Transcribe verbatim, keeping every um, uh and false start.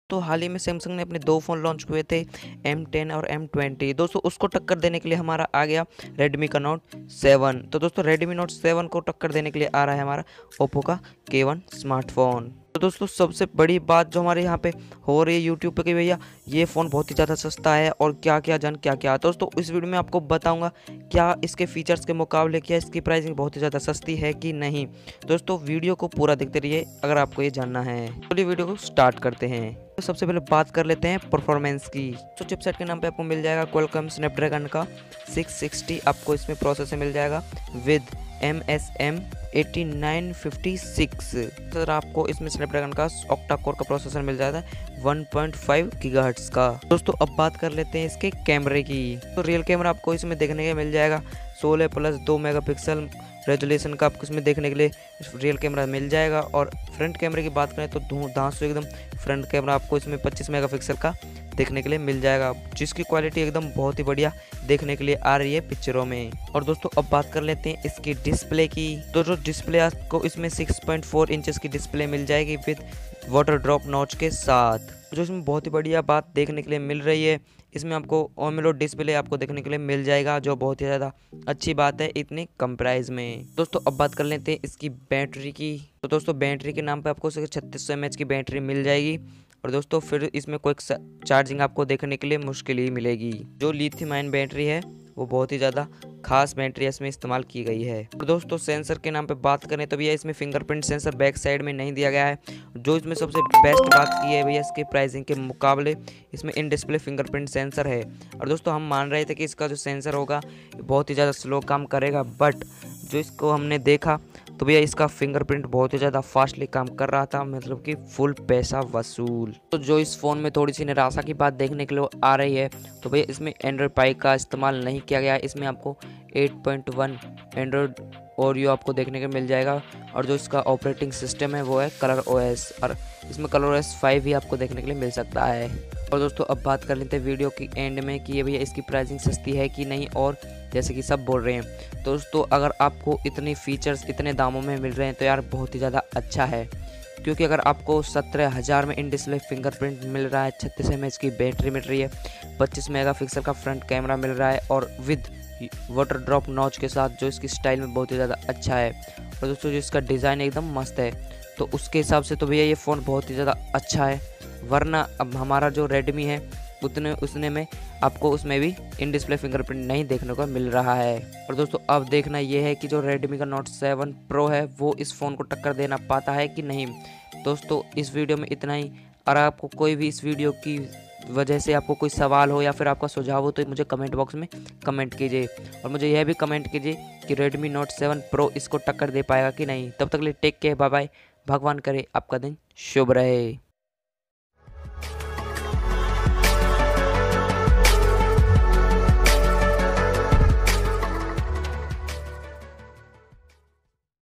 तो हाल ही में सैमसंग ने अपने दो फ़ोन लॉन्च हुए थे, एम टेन और एम ट्वेंटी। दोस्तों उसको टक्कर देने के लिए हमारा आ गया रेडमी का नोट सेवन। तो दोस्तों रेडमी नोट सेवन को टक्कर देने के लिए आ रहा है हमारा ओप्पो का के वन स्मार्टफोन। तो दोस्तों सबसे बड़ी बात जो हमारे यहाँ पे हो रही है यूट्यूब पे कि भैया ये फ़ोन बहुत ही ज़्यादा सस्ता है और क्या क्या जान क्या क्या। दोस्तों इस वीडियो में आपको बताऊंगा क्या इसके फीचर्स के मुकाबले क्या इसकी प्राइसिंग बहुत ही ज़्यादा सस्ती है कि नहीं। दोस्तों वीडियो को पूरा देखते रहिए अगर आपको ये जानना है। चलिए वीडियो को स्टार्ट करते हैं। तो सबसे पहले बात कर लेते हैं परफॉर्मेंस की। तो चिपसेट के नाम पे आपको मिल जाएगा क्वालकॉम स्नैपड्रैगन का सिक्स सिक्सटी आपको इसमें प्रोसेसर मिल जाएगा with M S M eighty nine fifty six. Sir आपको इसमें स्नैपड्रैगन का ऑक्टा कोर का प्रोसेसर मिल जाता है वन पॉइंट फाइव गीगाहर्ट्ज़ का। दोस्तों अब बात कर लेते हैं इसके कैमरे की। तो रियल कैमरा आपको इसमें देखने के मिल जाएगा सोलह प्लस दो मेगापिक्सल रेजोल्यूशन का आपको इसमें देखने के लिए रियल कैमरा मिल जाएगा। और फ्रंट कैमरे की बात करें तो धांसू एकदम फ्रंट कैमरा आपको इसमें पच्चीस मेगापिक्सल का देखने के लिए मिल जाएगा, जिसकी क्वालिटी एकदम बहुत ही बढ़िया देखने के लिए आ रही है पिक्चरों में। और दोस्तों अब बात कर लेते हैं इसकी डिस्प्ले की। तो जो डिस्प्ले आपको इसमें सिक्स पॉइंट फोर इंचेस की डिस्प्ले मिल जाएगी विद वाटर ड्रॉप नॉच के साथ। जो इसमें बहुत ही बढ़िया बात देखने के लिए मिल रही है, इसमें आपको ओमेलो डिस्प्ले आपको देखने के लिए मिल जाएगा, जो बहुत ही ज़्यादा अच्छी बात है इतनी कम प्राइस में। दोस्तों अब बात कर लेते हैं इसकी बैटरी की। तो दोस्तों बैटरी के नाम पे आपको छत्तीस सौ एम एच की बैटरी मिल जाएगी। और दोस्तों फिर इसमें कोई चार्जिंग आपको देखने के लिए मुश्किल ही मिलेगी। जो लिथियम आयन बैटरी है वो बहुत ही ज़्यादा खास बैटरी इसमें इस्तेमाल की गई है। और दोस्तों सेंसर के नाम पे बात करें तो भैया इसमें फिंगरप्रिंट सेंसर बैक साइड में नहीं दिया गया है। जो इसमें सबसे बेस्ट बात की है भैया इसके प्राइसिंग के मुकाबले इसमें इन डिस्प्ले फिंगरप्रिंट सेंसर है। और दोस्तों हम मान रहे थे कि इसका जो सेंसर होगा बहुत ही ज़्यादा स्लो काम करेगा, बट जो इसको हमने देखा तो भैया इसका फिंगरप्रिंट बहुत ही ज़्यादा फास्टली काम कर रहा था, मतलब कि फुल पैसा वसूल। तो जो इस फ़ोन में थोड़ी सी निराशा की बात देखने के लिए आ रही है तो भैया इसमें एंड्रॉयड पाई का इस्तेमाल नहीं किया गया है। इसमें आपको eight point one Android Oreo आपको देखने को मिल जाएगा। और जो इसका ऑपरेटिंग सिस्टम है वो है कलर ओएस, और इसमें कलर ओएस फाइव ही आपको देखने के लिए मिल सकता है। और दोस्तों अब बात कर लेते हैं वीडियो की एंड में कि ये भैया इसकी प्राइसिंग सस्ती है कि नहीं, और जैसे कि सब बोल रहे हैं। दोस्तों अगर आपको इतने फीचर्स इतने दामों में मिल रहे हैं तो यार बहुत ही ज़्यादा अच्छा है, क्योंकि अगर आपको सत्रह हज़ार में इन डिस्प्ले फिंगरप्रिंट मिल रहा है, छत्तीस एम एच की बैटरी मिल रही है, पच्चीस मेगापिक्सल का फ्रंट कैमरा मिल रहा है और विद वाटर ड्रॉप नॉच के साथ, जो इसकी स्टाइल में बहुत ही ज़्यादा अच्छा है। और दोस्तों जो इसका डिज़ाइन एकदम मस्त है, तो उसके हिसाब से तो भैया ये फ़ोन बहुत ही ज़्यादा अच्छा है। वरना अब हमारा जो रेडमी है उतने उसने में आपको उसमें भी इन डिस्प्ले फिंगरप्रिंट नहीं देखने को मिल रहा है। और दोस्तों अब देखना ये है कि जो रेडमी का नोट सेवन प्रो है वो इस फ़ोन को टक्कर देना पाता है कि नहीं। दोस्तों इस वीडियो में इतना ही। और आपको कोई भी इस वीडियो की वजह से आपको कोई सवाल हो या फिर आपका सुझाव हो तो मुझे कमेंट बॉक्स में कमेंट कीजिए। और मुझे यह भी कमेंट कीजिए कि रेडमी नोट सेवन प्रो इसको टक्कर दे पाएगा कि नहीं। तब तक के लिए टेक केयर, बाय बाय। भगवान करे आपका दिन शुभ रहे।